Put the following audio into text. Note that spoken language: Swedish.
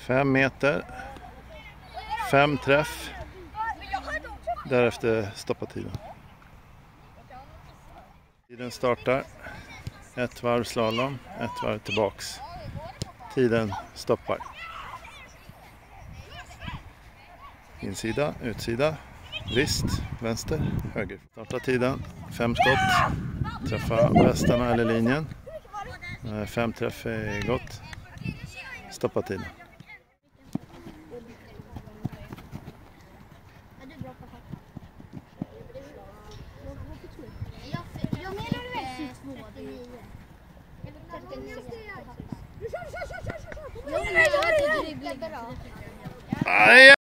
5 meter. 5 träff. Därefter stoppar tiden. Tiden startar. 1 varv slalom, 1 varv tillbaks. Tiden stoppar. Insida, utsida, vrist, vänster, höger. Starta tiden. 5 skott. Träffa västarna eller linjen. 5 träff är gott. Stoppa tiden.